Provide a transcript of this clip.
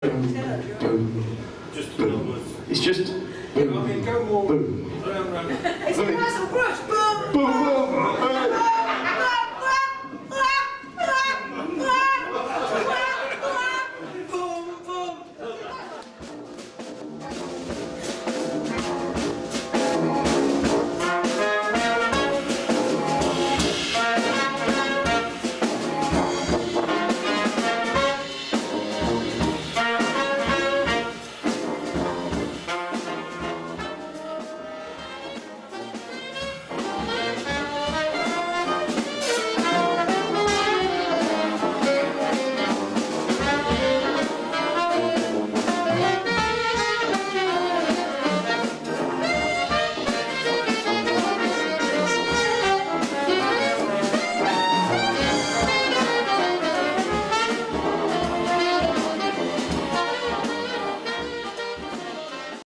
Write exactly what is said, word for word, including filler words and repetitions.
Just numbers. It's just. I mean, go more. Boom. Round, round. It's a nice and brush. Boom. Boom. Boom.